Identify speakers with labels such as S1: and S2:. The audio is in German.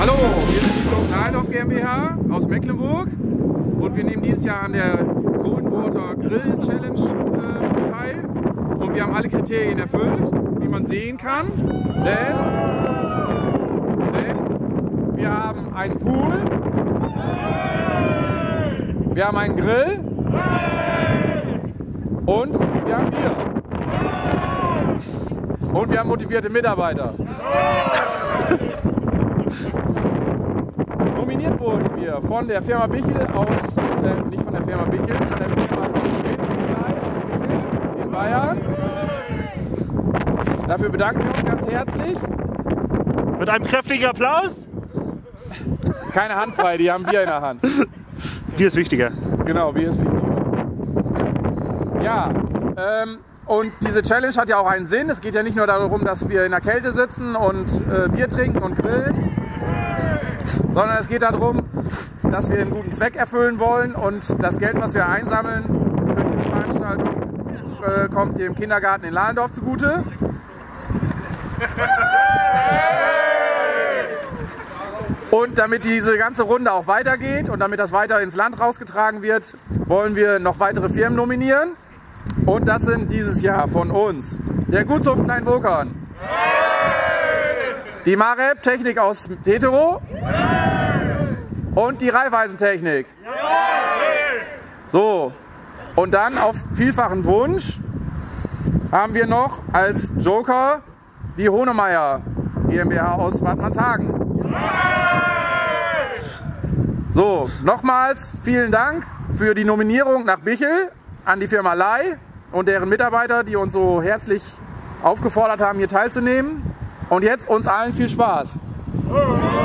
S1: Hallo, wir sind die Lokalhof GmbH aus Mecklenburg und wir nehmen dieses Jahr an der Cold Water Grill Challenge teil und wir haben alle Kriterien erfüllt, wie man sehen kann, denn wir haben einen Pool, wir haben einen Grill und wir haben Bier und wir haben motivierte Mitarbeiter. Nominiert wurden wir von der Firma Bichel aus, nicht von der Firma Bichel, von der Firma aus Bichel in Bayern. Dafür bedanken wir uns ganz herzlich.
S2: Mit einem kräftigen Applaus.
S1: Keine Hand frei, die haben Bier in der Hand.
S2: Bier ist wichtiger.
S1: Genau, Bier ist wichtiger. Ja, und diese Challenge hat ja auch einen Sinn. Es geht ja nicht nur darum, dass wir in der Kälte sitzen und Bier trinken und grillen, sondern es geht darum, dass wir einen guten Zweck erfüllen wollen und das Geld, was wir einsammeln für diese Veranstaltung, kommt dem Kindergarten in Lahlendorf zugute. Und damit diese ganze Runde auch weitergeht und damit das weiter ins Land rausgetragen wird, wollen wir noch weitere Firmen nominieren. Und das sind dieses Jahr von uns der Gutshof Kleinwokern, die Mareb Technik aus Tetero und die Raiffeisen-Technik. So, und dann auf vielfachen Wunsch haben wir noch als Joker die Honemeyer GmbH aus Wattmannshagen. So, nochmals vielen Dank für die Nominierung nach Bichel an die Firma Ley und deren Mitarbeiter, die uns so herzlich aufgefordert haben, hier teilzunehmen. Und jetzt uns allen viel Spaß.